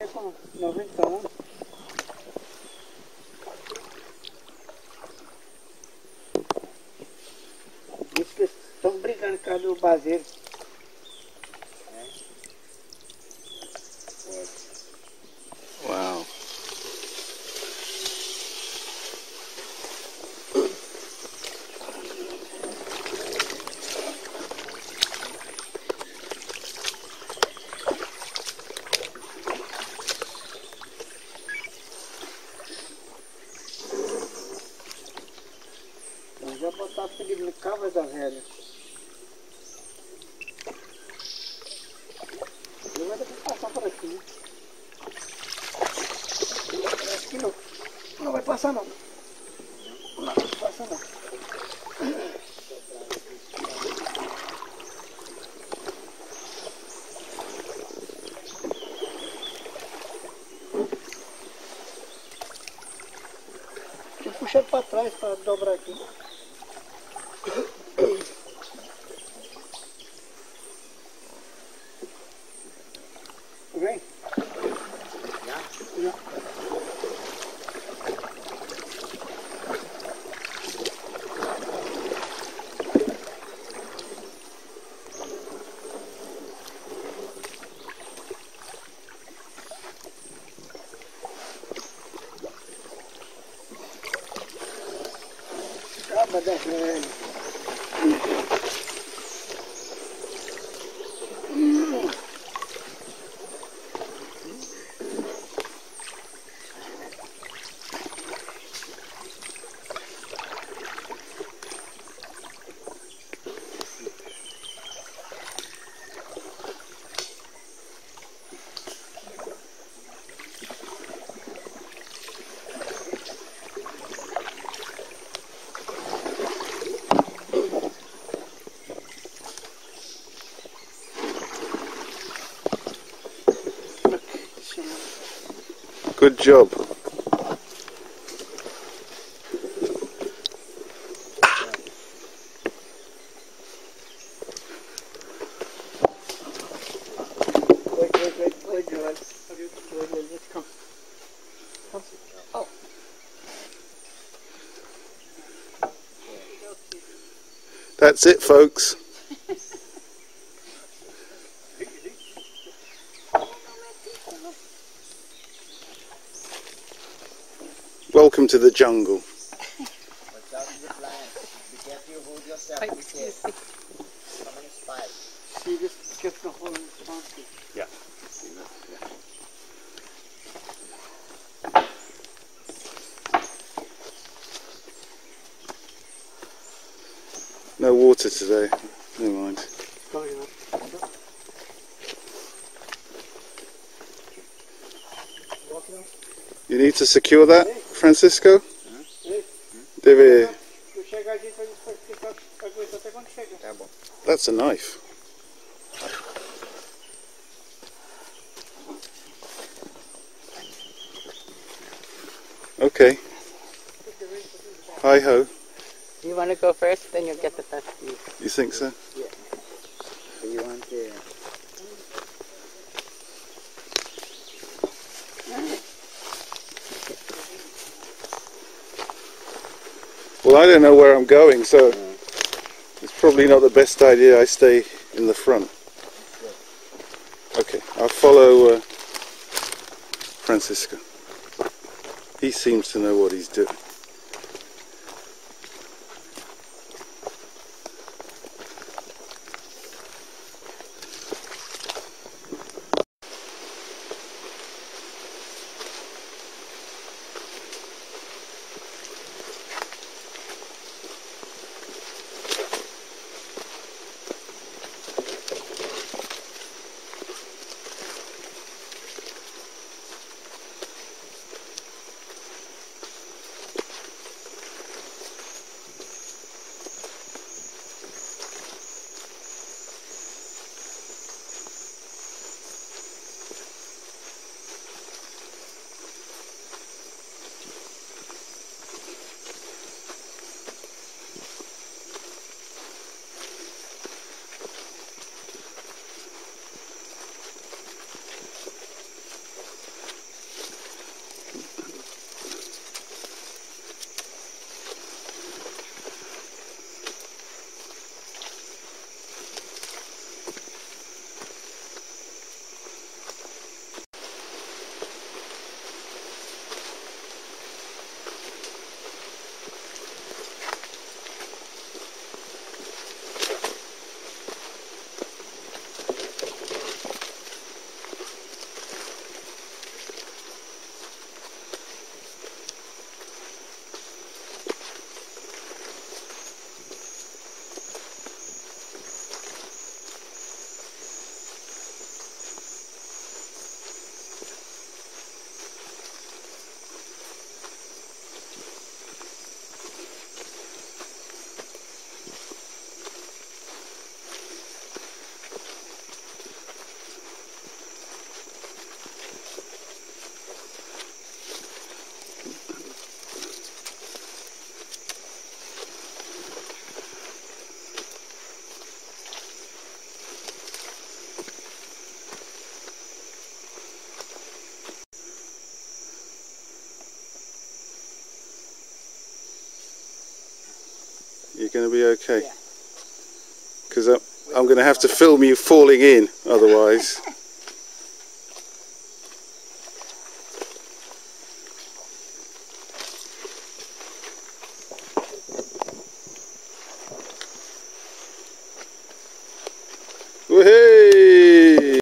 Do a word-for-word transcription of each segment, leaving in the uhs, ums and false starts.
Com noventão. Diz que estão brincando por causa do baseiro. Wow. Nós já botar perigo no cava da velha. Eu vou ter que passar por aqui, né? Aqui não. Não vai passar não. Não, não passa não. Deixa eu puxar para trás para dobrar aqui. Vem. Já? Já. Caba da velha. Good job. Wait, wait, wait, wait, Joel. Wait, wait, wait, come. Come. Oh. That's it, folks. Welcome to the jungle. Watch out with the plants. Be careful, you hold yourself. Be careful. How many spikes? See this? Get the whole basket. Yeah. No water today. Never mind. Sorry, man. You need to secure that, Francisco? Ei, Deve. eu chegar aqui, vai ficar até quando chega. Tá bom. That's a knife. Okay. Hi ho. You want to go first, then you'll get the best view. You think so? So you want to... Well, I don't know where I'm going, so it's probably not the best idea I stay in the front. Okay, I'll follow uh, Francisco. He seems to know what he's doing. You're going to be okay. Yeah. Because I'm, I'm going to have to film you falling in, otherwise. Woohoo!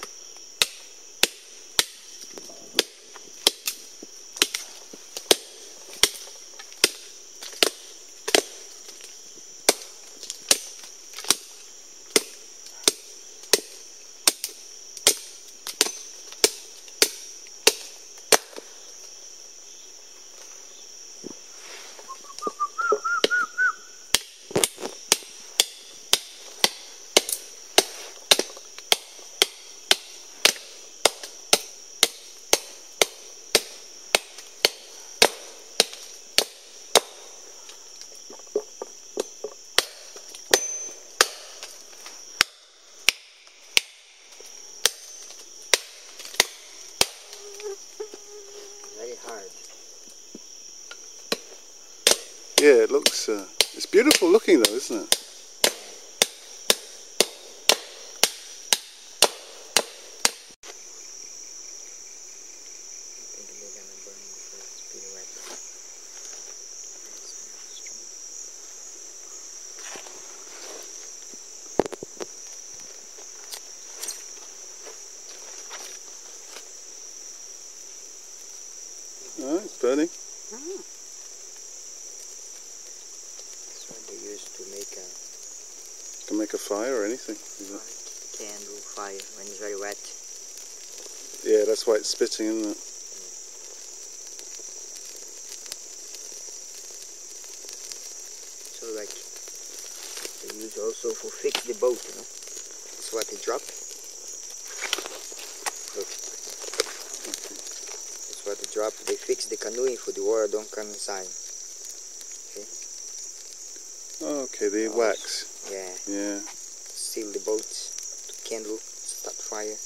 Hard. Yeah, it looks, uh, it's beautiful looking though, isn't it? Oh, it's burning. That's what they use to make a To make a fire or anything. Is it? candle fire when it's very wet. Yeah, that's why it's spitting, isn't it? So like they use also for fix the boat, you know. That's what they drop. Look. That's what they drop. They fix the canoeing for the water don't come inside. Okay, the Oh. wax. Yeah. Yeah. Seal the boat to kindle, start fire.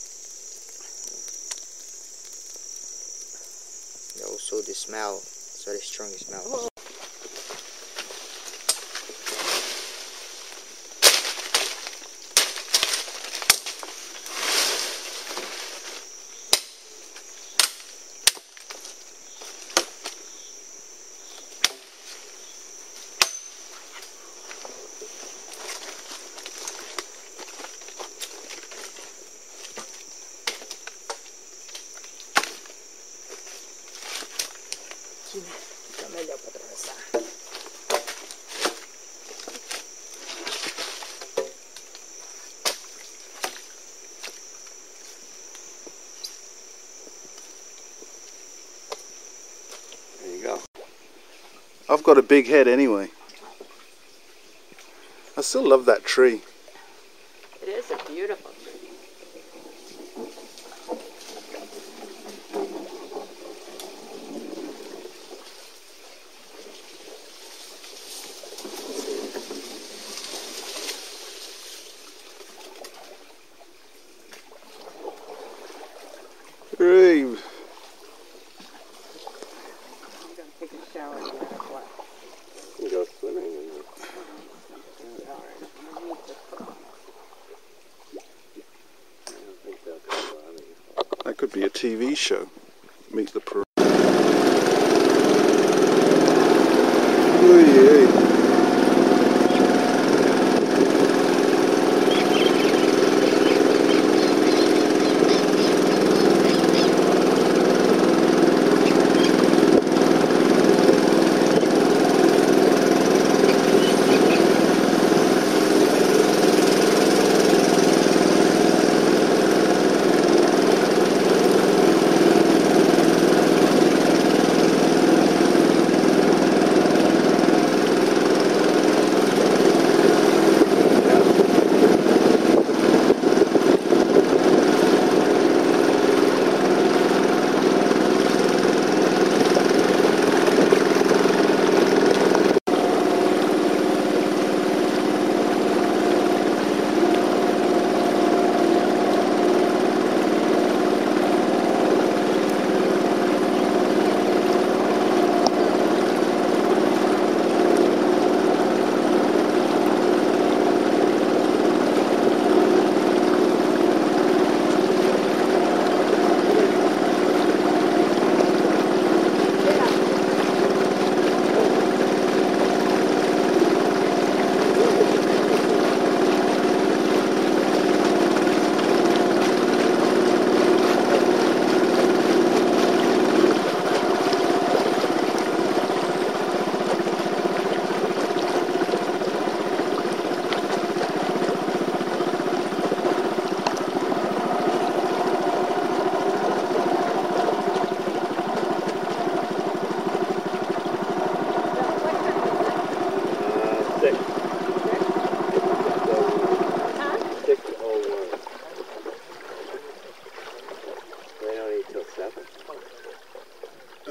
And also the smell, it's very strong smell. Oh. Fica melhor para atravessar. There you go. I've got a big head anyway. I still love that tree. It is a beautiful tree. Hooray. I'm going to take a shower no matter what. You go swimming in it. That could be a T V show. Meet the Pro. Oh yeah.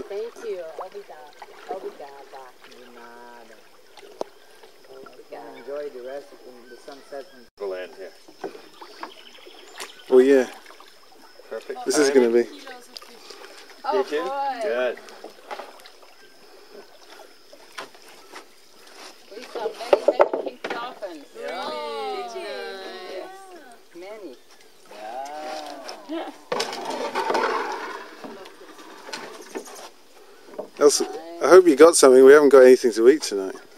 Thank you. Obrigada. Obrigada. De nada. Enjoy the rest of the, the sunset. We'll land here. Well, yeah, Perfect. this is going to be. Oh Kitchen? boy. Good. We saw many, many pink dolphins. Yeah. Oh, nice. Many. Yeah. Elsa, I hope you got something. We haven't got anything to eat tonight.